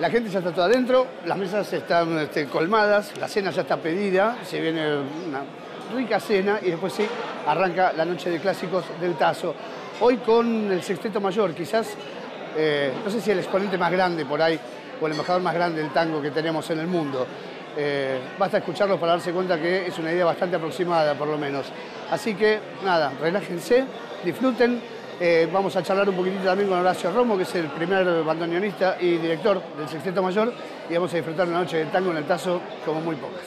La gente ya está toda adentro, las mesas están colmadas, la cena ya está pedida, se viene una rica cena y después sí, arranca la noche de clásicos del Tazo. Hoy con el Sexteto Mayor, quizás, no sé si el exponente más grande por ahí, o el embajador más grande del tango que tenemos en el mundo. Basta escucharlos para darse cuenta que es una idea bastante aproximada, por lo menos. Así que, nada, relájense, disfruten. Vamos a charlar un poquitito también con Horacio Romo, que es el primer bandoneonista y director del Sexteto Mayor, y vamos a disfrutar una noche de tango en el Tazo como muy pocas.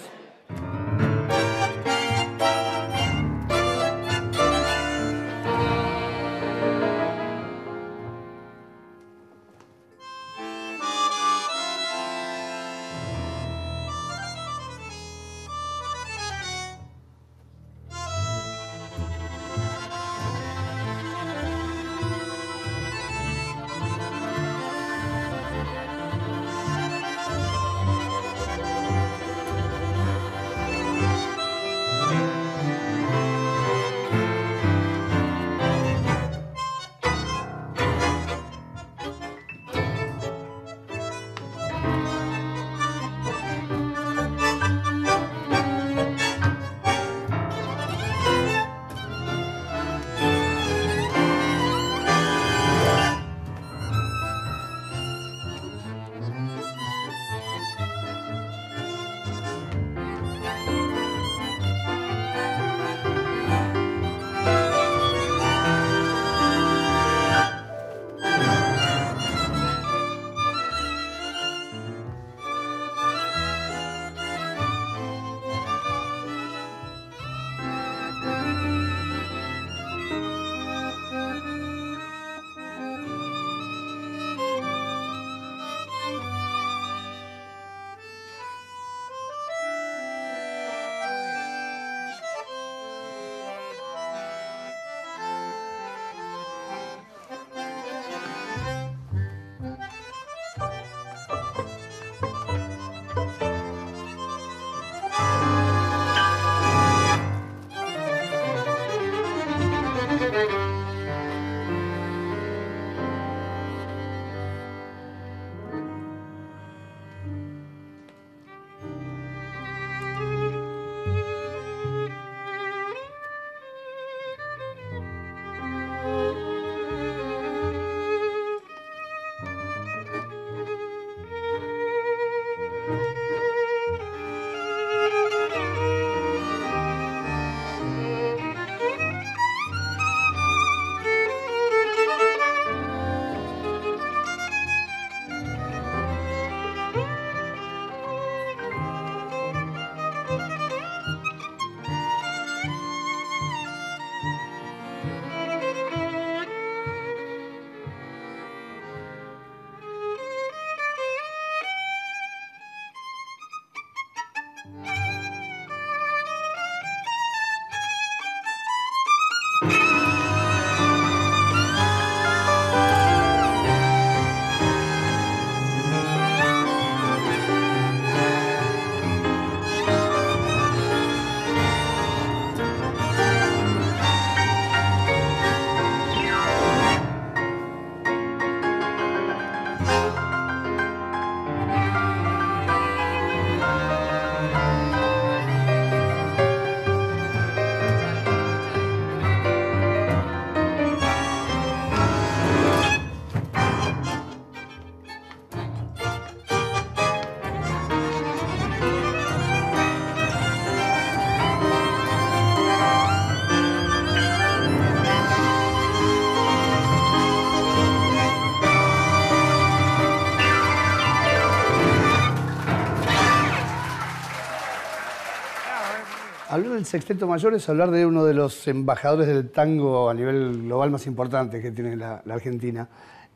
Hablar del Sexteto Mayor es hablar de uno de los embajadores del tango a nivel global más importante que tiene la Argentina.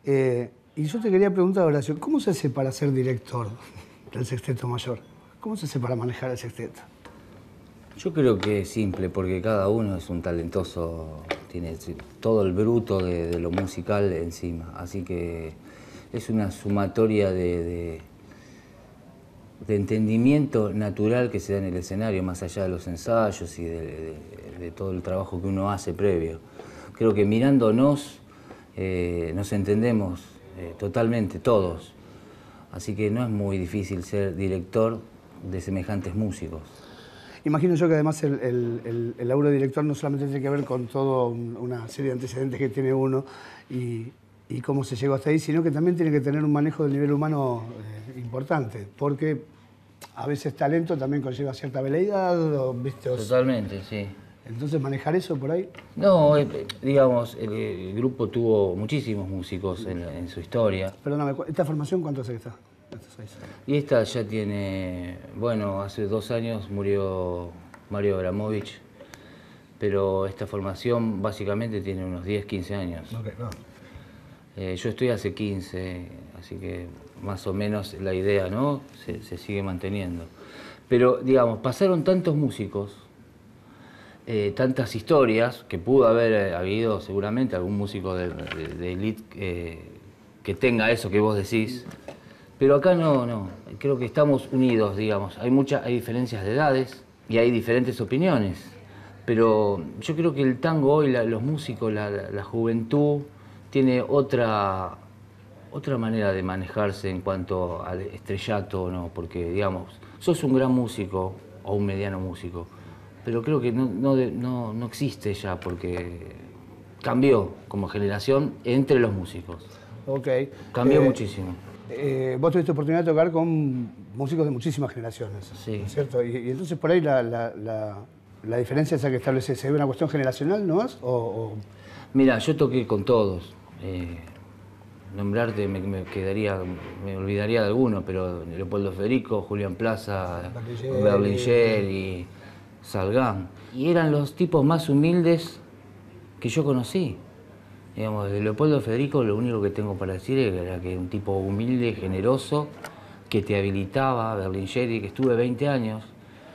Y yo te quería preguntar, Horacio, ¿cómo se hace para ser director del Sexteto Mayor? ¿Cómo se hace para manejar el sexteto? Yo creo que es simple, porque cada uno es un talentoso, tiene todo el bruto de lo musical encima. Así que es una sumatoria de entendimiento natural que se da en el escenario, más allá de los ensayos y de todo el trabajo que uno hace previo. Creo que mirándonos nos entendemos totalmente, todos. Así que no es muy difícil ser director de semejantes músicos. Imagino yo que además el laburo de director no solamente tiene que ver con toda una serie de antecedentes que tiene uno y cómo se llegó hasta ahí, sino que también tiene que tener un manejo del nivel humano importante, porque a veces talento también conlleva cierta veleidad, ¿viste? Totalmente, sí. Entonces, ¿manejar eso por ahí? No, digamos, el grupo tuvo muchísimos músicos en su historia. Perdóname, ¿esta formación cuánto hace que está? Y esta ya tiene, bueno, hace 2 años murió Mario Abramovich, pero esta formación básicamente tiene unos 10, 15 años. Okay, no. Yo estoy hace 15, así que más o menos la idea, ¿no? Se sigue manteniendo. Pero, digamos, pasaron tantos músicos, tantas historias, que pudo haber habido seguramente algún músico de elite que tenga eso que vos decís. Pero acá no. Creo que estamos unidos, digamos. Hay diferencias de edades y hay diferentes opiniones. Pero yo creo que el tango hoy, los músicos, la juventud, tiene otra manera de manejarse en cuanto al estrellato, ¿no? Porque, digamos, sos un gran músico o un mediano músico, pero creo que no existe ya porque cambió como generación entre los músicos. Ok. Cambió muchísimo. Vos tuviste oportunidad de tocar con músicos de muchísimas generaciones, Sí. ¿cierto? Y entonces por ahí la diferencia esa que establece, ¿se ve una cuestión generacional nomás? Mira, yo toqué con todos. Nombrarte me olvidaría de alguno, pero Leopoldo Federico, Julián Plaza, Berlingeri, Salgán. Y eran los tipos más humildes que yo conocí. Digamos, de Leopoldo Federico lo único que tengo para decir era que era un tipo humilde, generoso, que te habilitaba. Berlingeri, que estuve 20 años.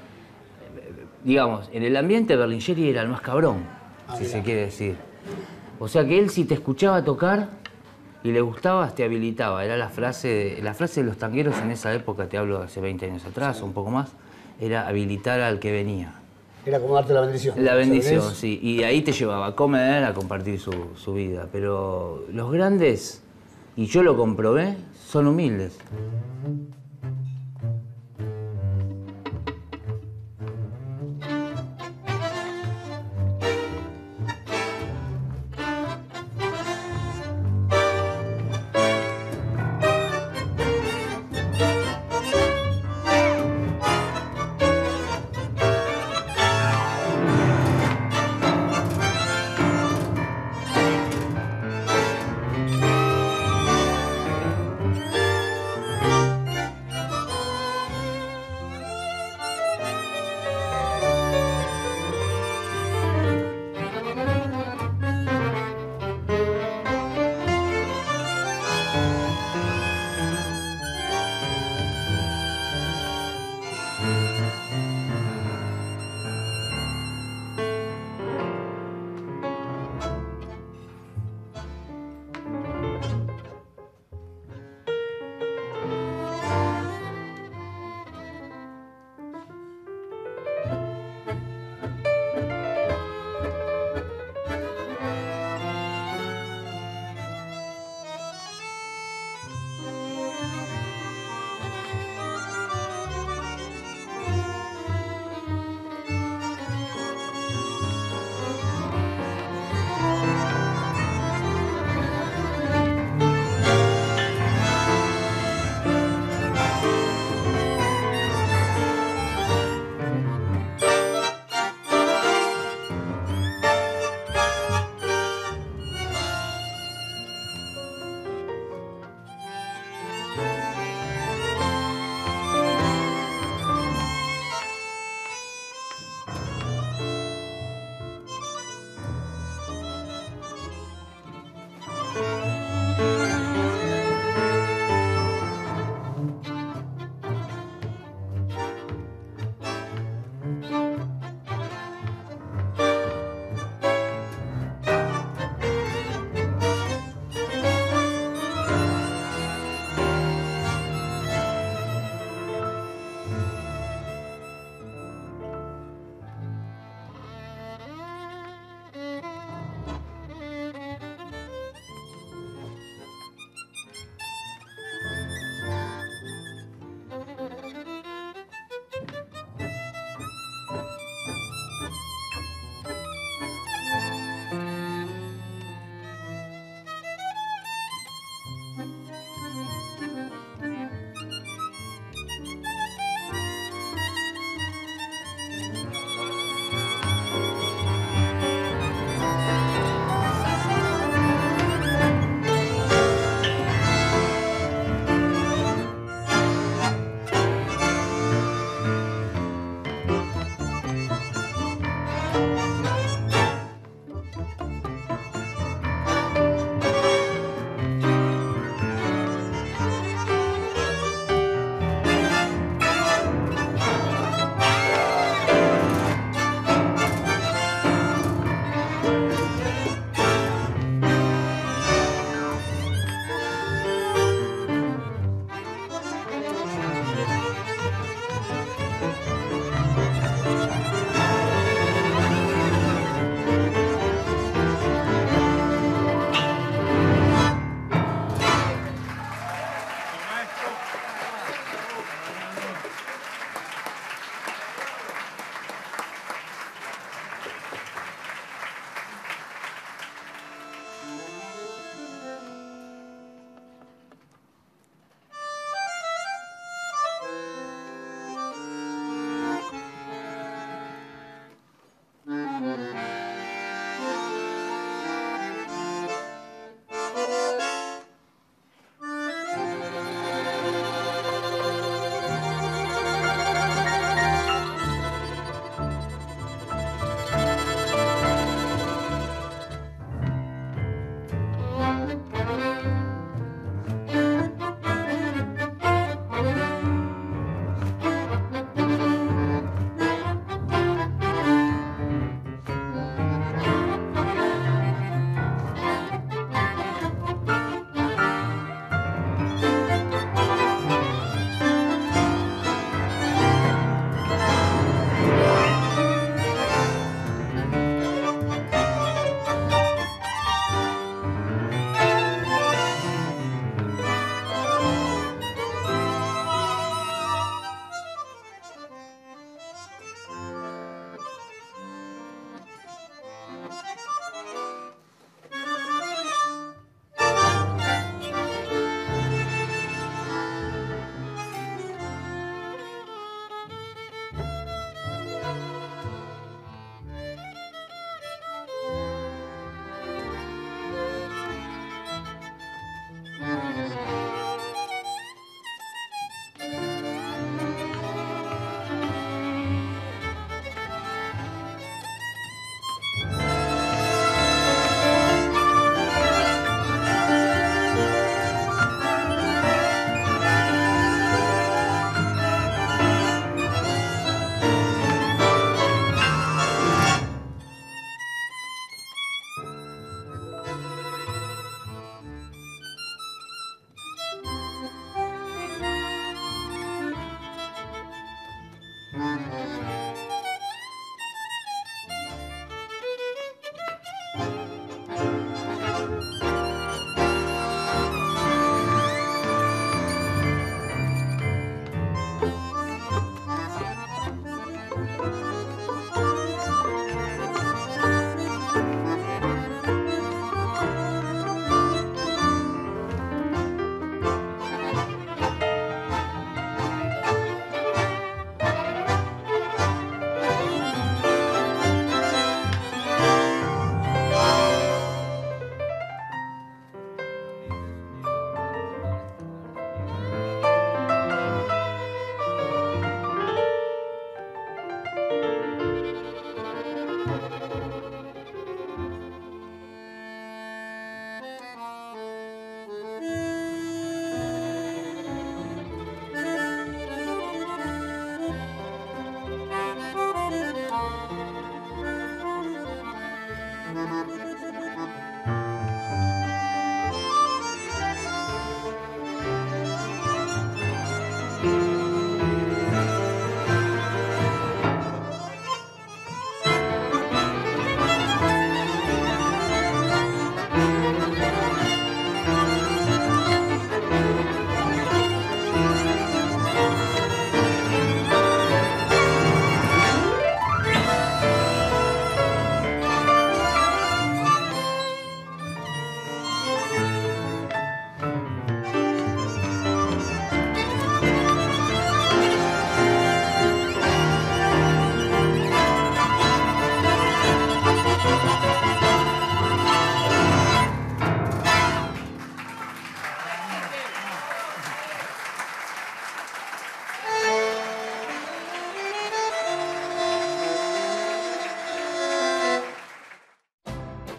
Digamos, en el ambiente Berlingeri era el más cabrón, si se quiere decir. O sea que él, si te escuchaba tocar y le gustabas, te habilitaba. Era la frase de los tangueros en esa época, te hablo de hace 20 años atrás, sí, o un poco más, era habilitar al que venía. Era como darte la bendición. La bendición, sí. Y ahí te llevaba a comer, a compartir su vida. Pero los grandes, y yo lo comprobé, son humildes.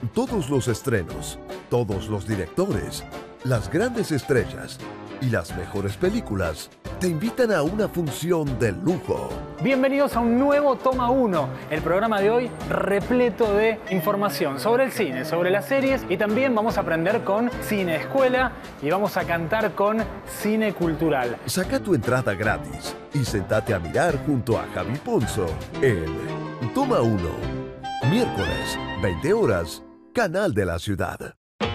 Todos los estrenos, todos los directores, las grandes estrellas y las mejores películas te invitan a una función de lujo. Bienvenidos a un nuevo Toma 1, el programa de hoy repleto de información sobre el cine, sobre las series, y también vamos a aprender con Cine Escuela y vamos a cantar con Cine Cultural. Saca tu entrada gratis y sentate a mirar junto a Javi Ponzo en Toma 1, miércoles, 20 horas, Canal de la Ciudad.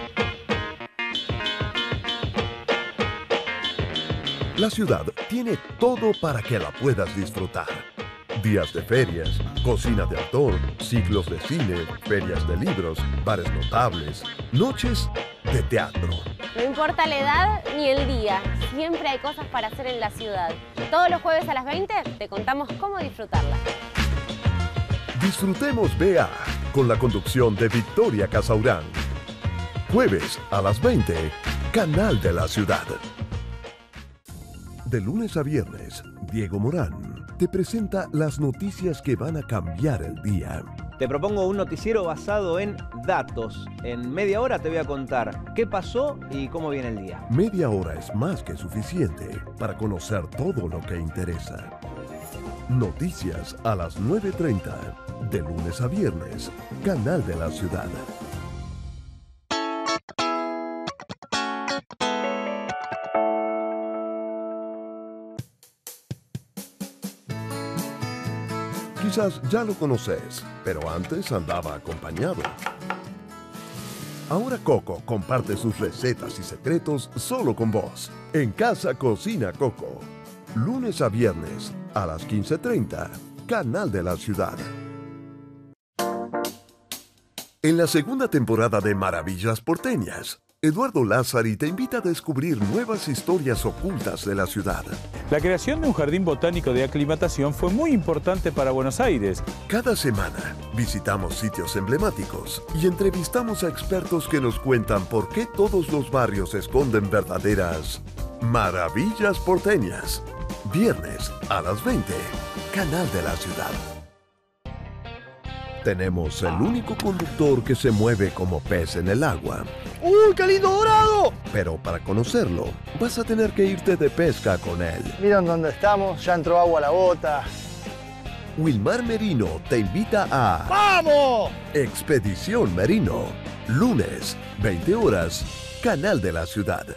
La ciudad tiene todo para que la puedas disfrutar. Días de ferias, cocina de autor, ciclos de cine, ferias de libros, bares notables, noches de teatro. No importa la edad ni el día, siempre hay cosas para hacer en la ciudad. Todos los jueves a las 20 te contamos cómo disfrutarla. Disfrutemos BA con la conducción de Victoria Casaurán. Jueves a las 20, Canal de la Ciudad. De lunes a viernes, Diego Morán te presenta las noticias que van a cambiar el día. Te propongo un noticiero basado en datos. En media hora te voy a contar qué pasó y cómo viene el día. Media hora es más que suficiente para conocer todo lo que interesa. Noticias a las 9:30, de lunes a viernes, Canal de la Ciudad. Quizás ya lo conoces, pero antes andaba acompañado. Ahora Coco comparte sus recetas y secretos solo con vos. En Casa Cocina Coco. Lunes a viernes a las 15:30, Canal de la Ciudad. En la segunda temporada de Maravillas Porteñas, Eduardo Lázari te invita a descubrir nuevas historias ocultas de la ciudad. La creación de un jardín botánico de aclimatación fue muy importante para Buenos Aires. Cada semana visitamos sitios emblemáticos y entrevistamos a expertos que nos cuentan por qué todos los barrios esconden verdaderas maravillas porteñas. Viernes a las 20, Canal de la Ciudad. Tenemos el único conductor que se mueve como pez en el agua. ¡Uy, qué lindo dorado! Pero para conocerlo, vas a tener que irte de pesca con él. ¿Vieron dónde estamos? Ya entró agua a la bota. Wilmar Merino te invita a... ¡Vamos! Expedición Merino. Lunes, 20 horas, Canal de la Ciudad.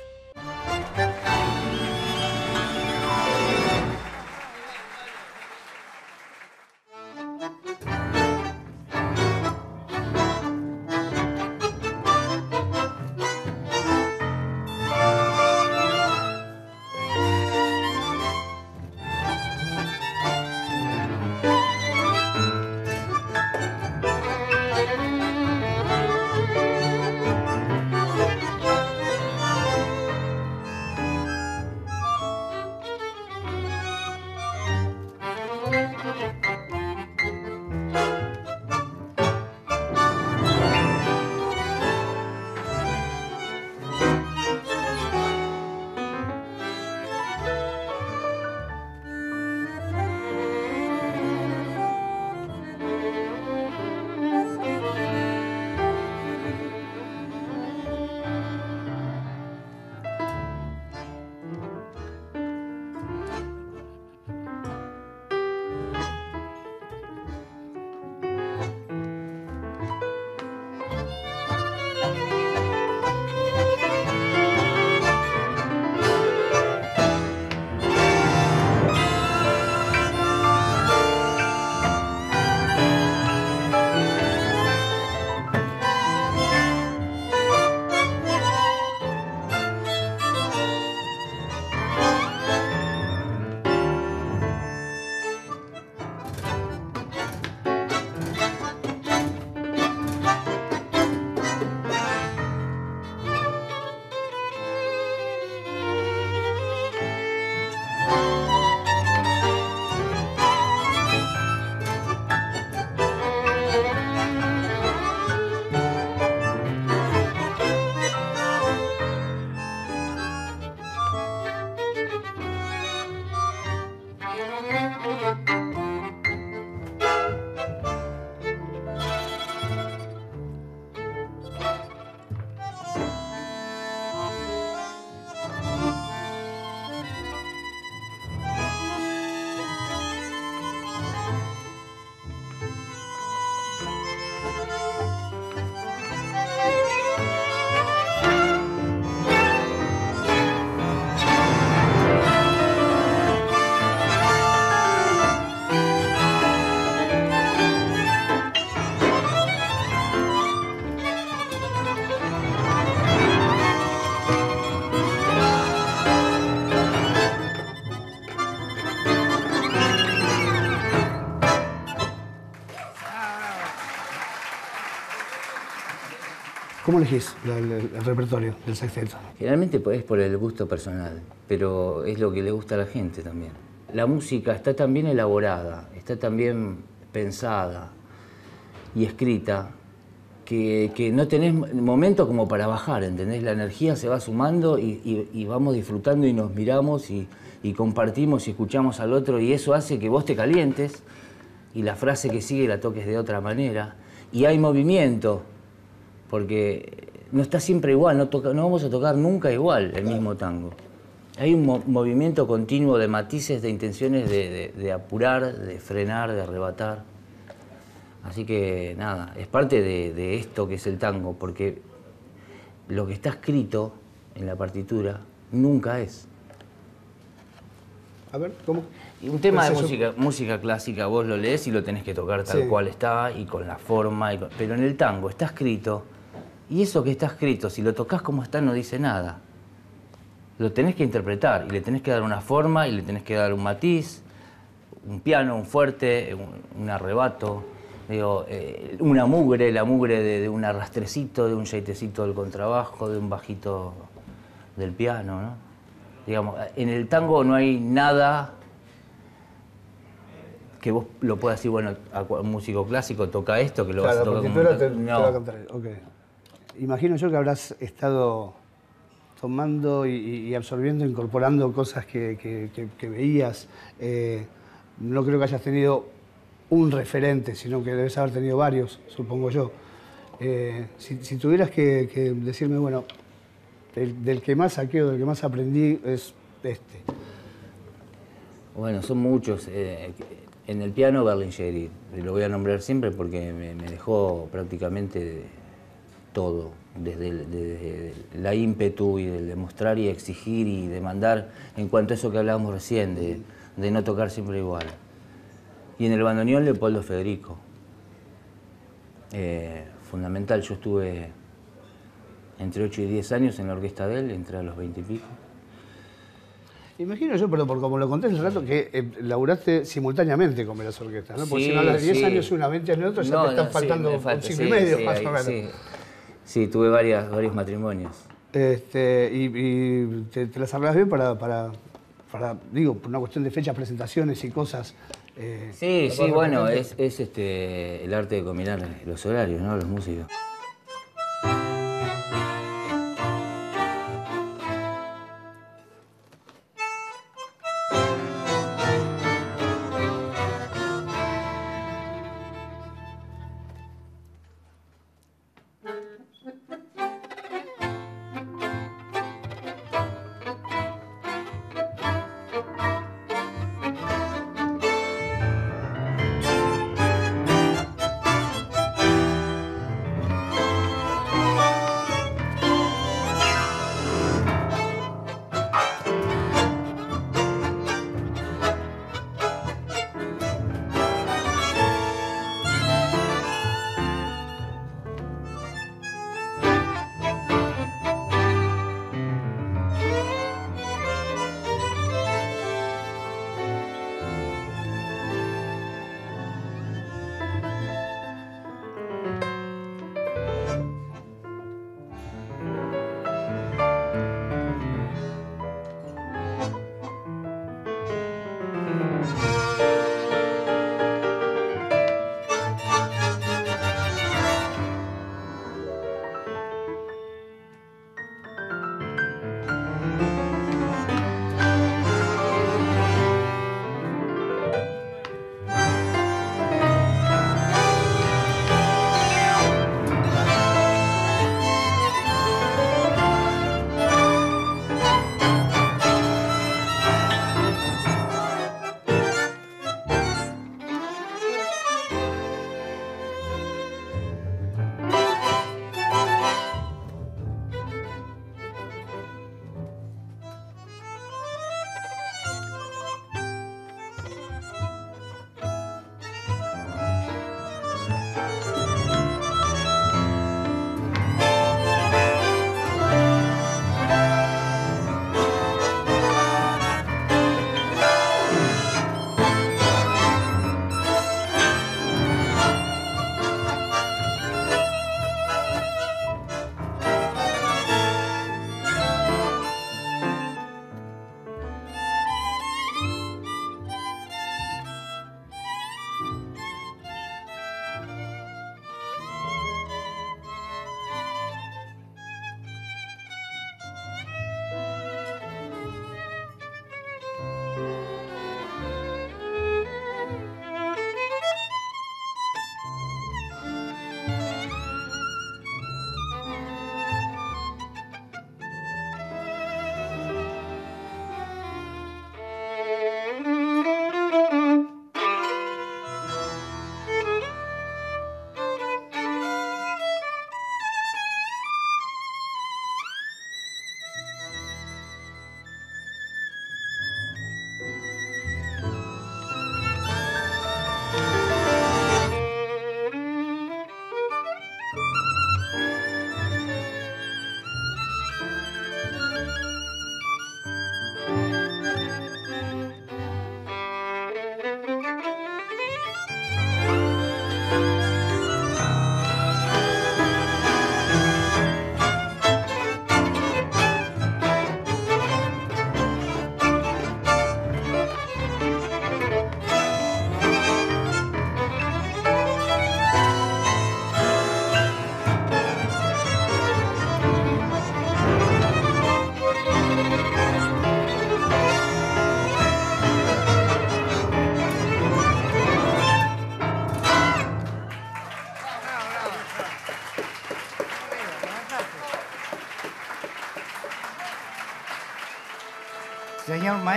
¿Cómo elegís el repertorio del sexteto? Generalmente es por el gusto personal, pero es lo que le gusta a la gente también. La música está tan bien elaborada, está tan bien pensada y escrita, que no tenés momento como para bajar, ¿entendés? La energía se va sumando y vamos disfrutando y nos miramos y compartimos y escuchamos al otro, y eso hace que vos te calientes y la frase que sigue la toques de otra manera. Y hay movimiento, porque no está siempre igual, no vamos a tocar nunca igual el mismo tango. Hay un movimiento continuo de matices, de intenciones de apurar, de frenar, de arrebatar. Así que nada, es parte de esto que es el tango, porque lo que está escrito en la partitura nunca es. A ver, ¿cómo? Y un tema de música clásica, vos lo lees y lo tenés que tocar tal cual está, y con la forma, pero en el tango está escrito, y eso que está escrito, si lo tocas como está, no dice nada. Lo tenés que interpretar, y le tenés que dar una forma, y le tenés que dar un matiz, un piano, un fuerte, un arrebato, digo, una mugre, la mugre de un arrastrecito, de un yaitecito del contrabajo, de un bajito del piano, ¿no? Digamos, en el tango no hay nada que vos lo puedas decir, bueno, a un músico clásico toca esto, que lo vas a tocar como... Te va a contar. Okay. Imagino yo que habrás estado tomando y absorbiendo, incorporando cosas que veías. No creo que hayas tenido un referente, sino que debes haber tenido varios, supongo yo. Si tuvieras que decirme, bueno, del que más saqué o del que más aprendí es este. Bueno, son muchos. En el piano, Berlingeri, lo voy a nombrar siempre porque me dejó prácticamente todo, desde la ímpetu y del demostrar y exigir y demandar en cuanto a eso que hablábamos recién, de no tocar siempre igual. Y en el bandoneón, Leopoldo Federico. Fundamental, yo estuve entre 8 y 10 años en la orquesta de él, entré a los 20 y pico. Imagino yo, pero por como lo conté hace rato, que laburaste simultáneamente con las orquestas, ¿no? Porque si no, a los 10 años una, 20 años otro, ya te están faltando un siglo y medio, más o menos. Sí, tuve varios matrimonios. Y te las arreglas bien para, digo, por una cuestión de fechas, presentaciones y cosas. Sí, bueno, es el arte de combinar los horarios, ¿no? Los músicos.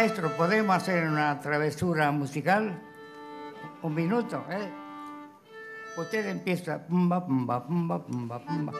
Maestro, ¿podemos hacer una travesura musical? Un minuto, ¿eh? Usted empieza. Pumba, pumba, pumba, pumba, pumba.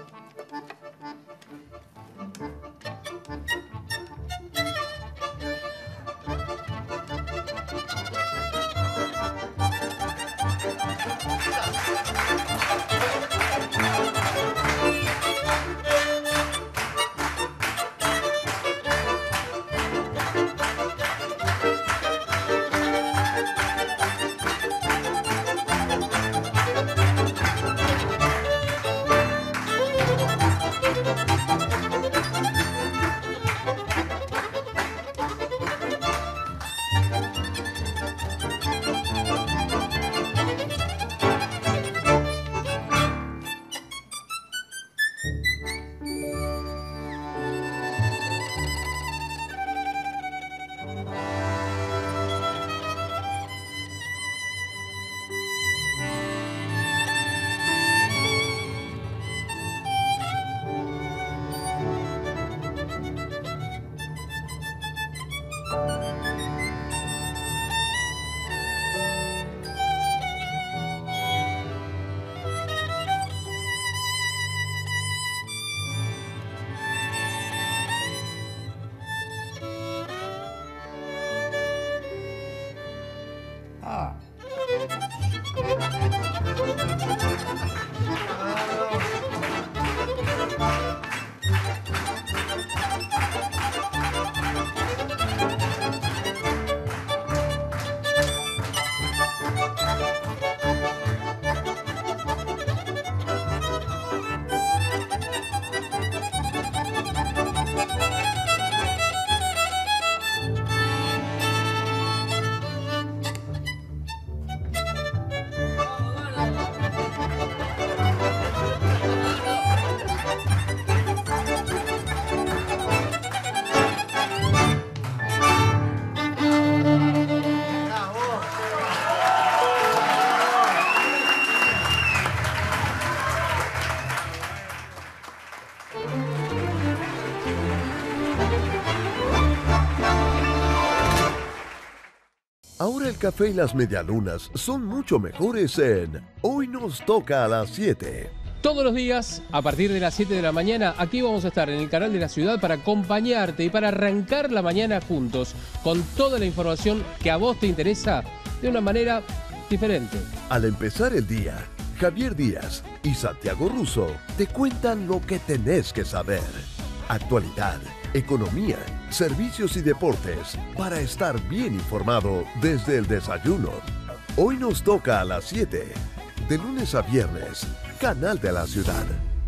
Ahora el café y las medialunas son mucho mejores en Hoy nos toca a las 7. Todos los días, a partir de las 7 de la mañana, aquí vamos a estar en el canal de la ciudad para acompañarte y para arrancar la mañana juntos, con toda la información que a vos te interesa de una manera diferente. Al empezar el día, Javier Díaz y Santiago Russo te cuentan lo que tenés que saber. Actualidad, economía, servicios y deportes para estar bien informado desde el desayuno. Hoy nos toca a las 7, de lunes a viernes, Canal de la Ciudad.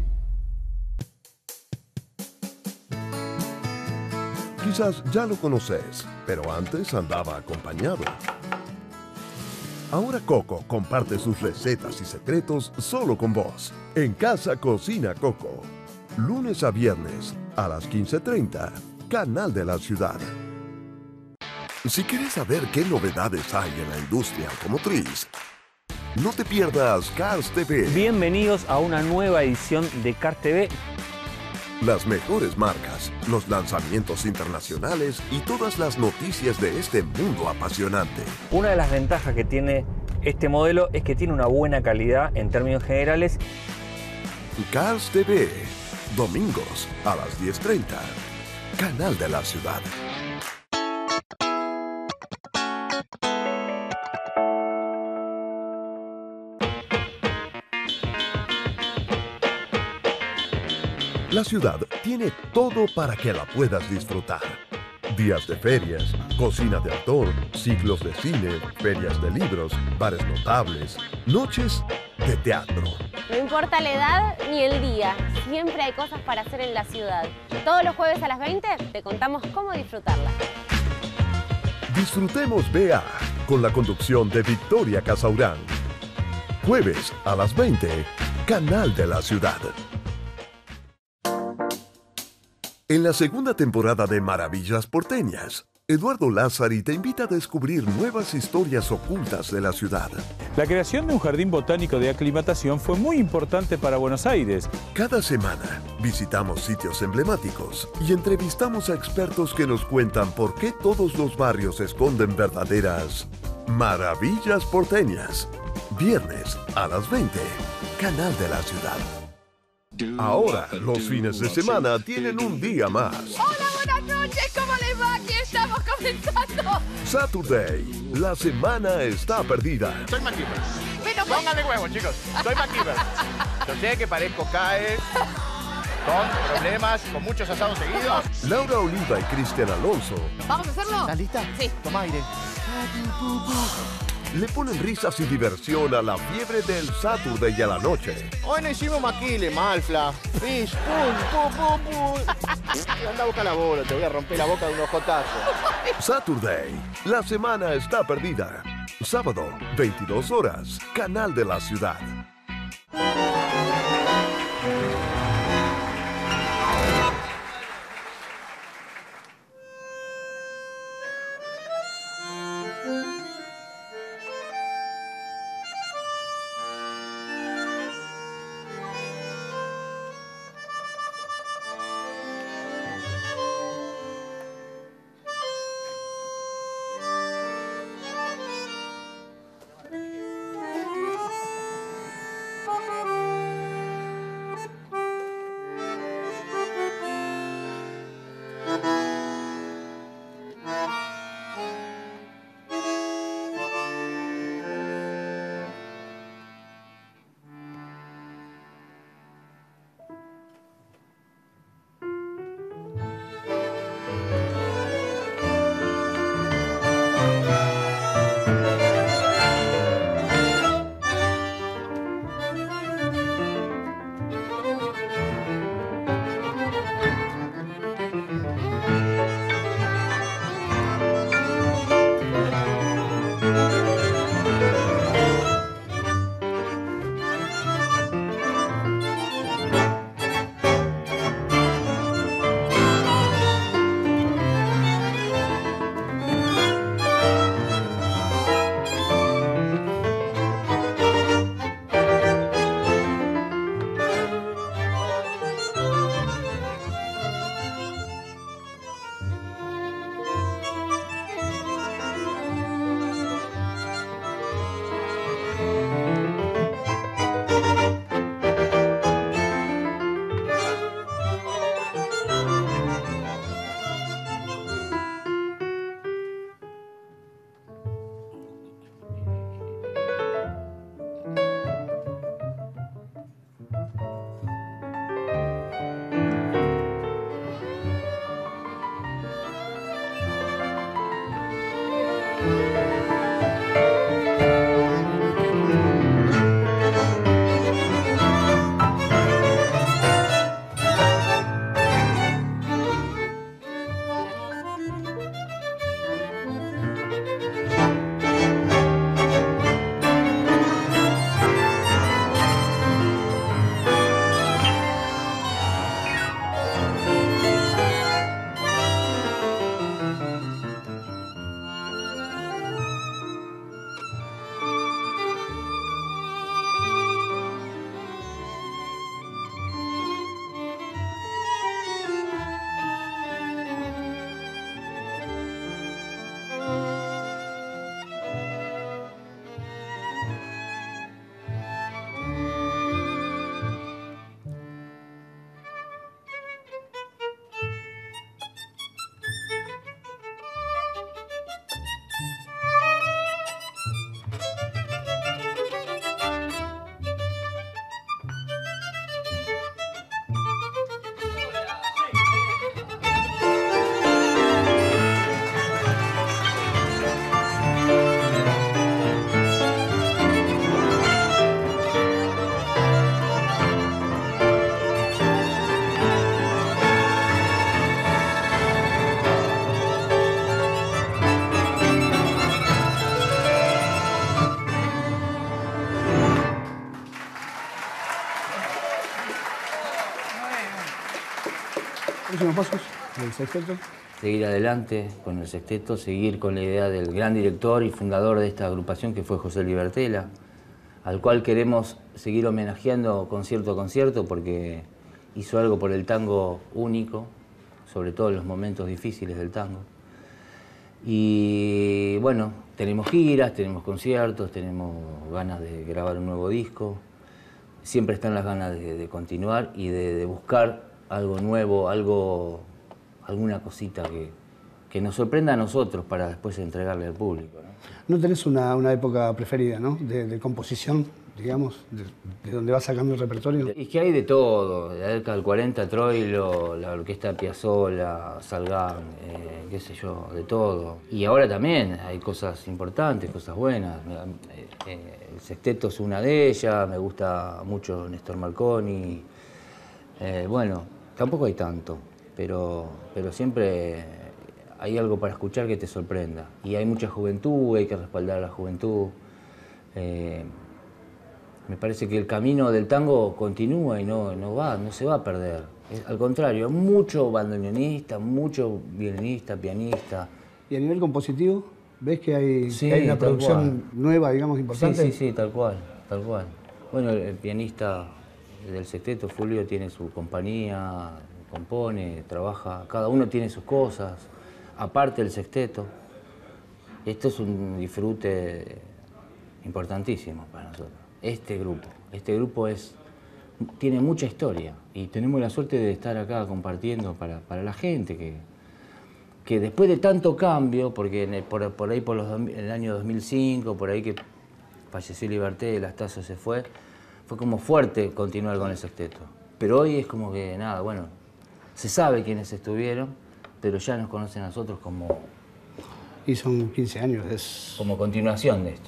Quizás ya lo conoces, pero antes andaba acompañado. Ahora Coco comparte sus recetas y secretos solo con vos. En Casa Cocina Coco. Lunes a viernes a las 15:30, Canal de la Ciudad. Si quieres saber qué novedades hay en la industria automotriz, no te pierdas Cars TV. Bienvenidos a una nueva edición de Cars TV. Las mejores marcas, los lanzamientos internacionales y todas las noticias de este mundo apasionante. Una de las ventajas que tiene este modelo es que tiene una buena calidad en términos generales. Cars TV, domingos a las 10:30, Canal de la Ciudad. La ciudad tiene todo para que la puedas disfrutar. Días de ferias, cocina de autor, ciclos de cine, ferias de libros, bares notables, noches de teatro. No importa la edad ni el día, siempre hay cosas para hacer en la ciudad. Todos los jueves a las 20 te contamos cómo disfrutarla. Disfrutemos BA con la conducción de Victoria Casaurán. Jueves a las 20, Canal de la Ciudad. En la segunda temporada de Maravillas Porteñas, Eduardo Lázari te invita a descubrir nuevas historias ocultas de la ciudad. La creación de un jardín botánico de aclimatación fue muy importante para Buenos Aires. Cada semana visitamos sitios emblemáticos y entrevistamos a expertos que nos cuentan por qué todos los barrios esconden verdaderas maravillas porteñas. Viernes a las 20, Canal de la Ciudad. Ahora, los fines de semana tienen un día más. Hola, buenas noches, ¿cómo les va? Aquí estamos comenzando. Saturday, la semana está perdida. Soy MacGyver. Pónganle huevos, chicos. Soy MacGyver. Yo sé que parezco CAE, con problemas, con muchos asados seguidos. Laura Oliva y Cristian Alonso ¿Vamos a hacerlo? ¿Estás lista? Sí. Toma aire. le ponen risas y diversión a la fiebre del Saturday a la noche. Hoy no hicimos maquile, malfla, fish, pum. Anda a buscar la bola, te voy a romper la boca de un ojotazo. Saturday, la semana está perdida. Sábado, 22 horas, Canal de la Ciudad. Próximos pasos. del sexteto? Seguir adelante con el sexteto, seguir con la idea del gran director y fundador de esta agrupación que fue José Libertela, al cual queremos seguir homenajeando concierto a concierto porque hizo algo por el tango único, sobre todo en los momentos difíciles del tango. Y bueno, tenemos giras, tenemos conciertos, tenemos ganas de grabar un nuevo disco. Siempre están las ganas de continuar y de buscar algo nuevo, alguna cosita que nos sorprenda a nosotros para después entregarle al público, ¿no? ¿No tenés una época preferida, ¿no? De composición, digamos, de donde vas sacando el repertorio? Y que hay de todo, de la década del 40, Troilo, la orquesta Piazzolla, Salgán, qué sé yo, de todo. Y ahora también hay cosas importantes, cosas buenas. El sexteto es una de ellas, me gusta mucho Néstor Marconi. Bueno, tampoco hay tanto, pero siempre hay algo para escuchar que te sorprenda. Y hay mucha juventud, hay que respaldar a la juventud. Me parece que el camino del tango continúa y no se va a perder. Al contrario, mucho bandoneonista, mucho violinista, pianista. ¿Y a nivel compositivo? ¿Ves que hay, Sí, que hay una tal producción cual. nueva, digamos, importante? Sí, tal cual, tal cual. Bueno, el pianista del sexteto, Fulvio, tiene su compañía, compone, trabaja, cada uno tiene sus cosas, aparte del sexteto. Esto es un disfrute importantísimo para nosotros. Este grupo tiene mucha historia y tenemos la suerte de estar acá compartiendo para la gente que después de tanto cambio, porque por ahí en el año 2005, por ahí que falleció Liberté, Astacio se fue como fuerte continuar con el sexteto. Pero hoy es como que nada, bueno, se sabe quiénes estuvieron, pero ya nos conocen a nosotros como... Y son 15 años. Como continuación de esto.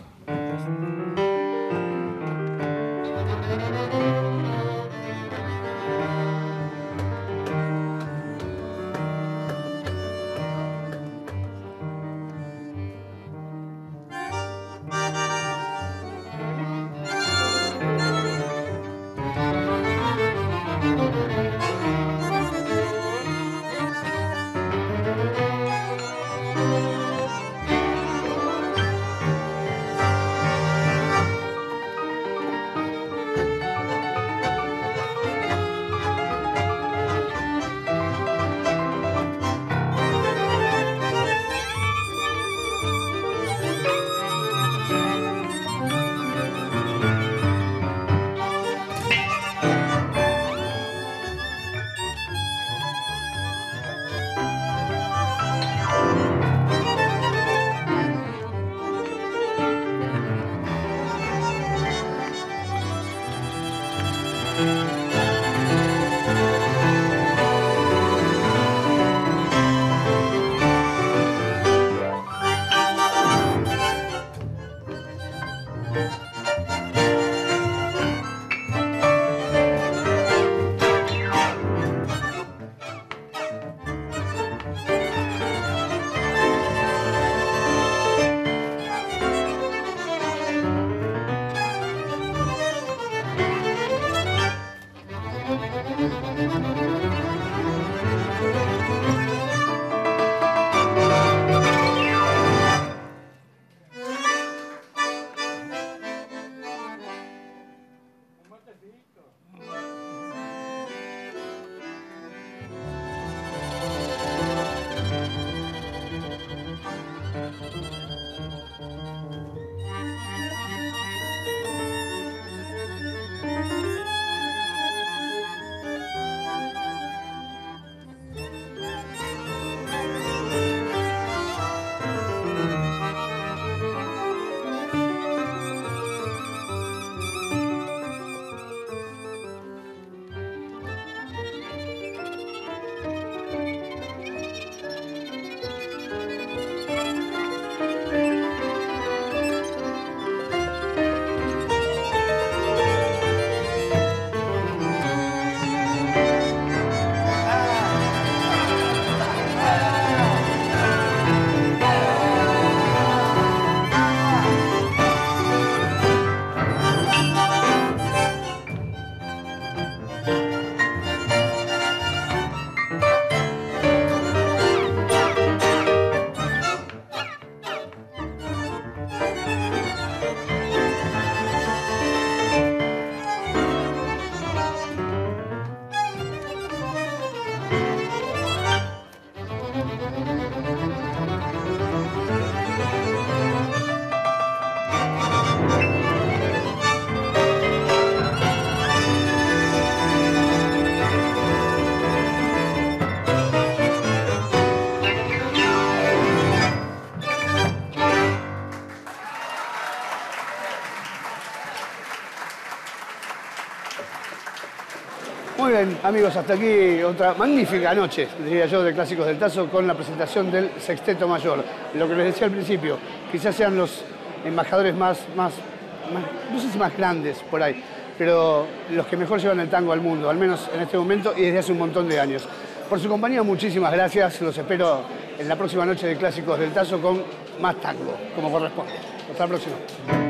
Muy bien, amigos, hasta aquí otra magnífica noche, diría yo, de Clásicos del Tazo con la presentación del Sexteto Mayor. Lo que les decía al principio, quizás sean los embajadores más, no sé si más grandes por ahí, pero los que mejor llevan el tango al mundo, al menos en este momento y desde hace un montón de años. Por su compañía, muchísimas gracias. Los espero en la próxima noche de Clásicos del Tazo con más tango, como corresponde. Hasta la próxima.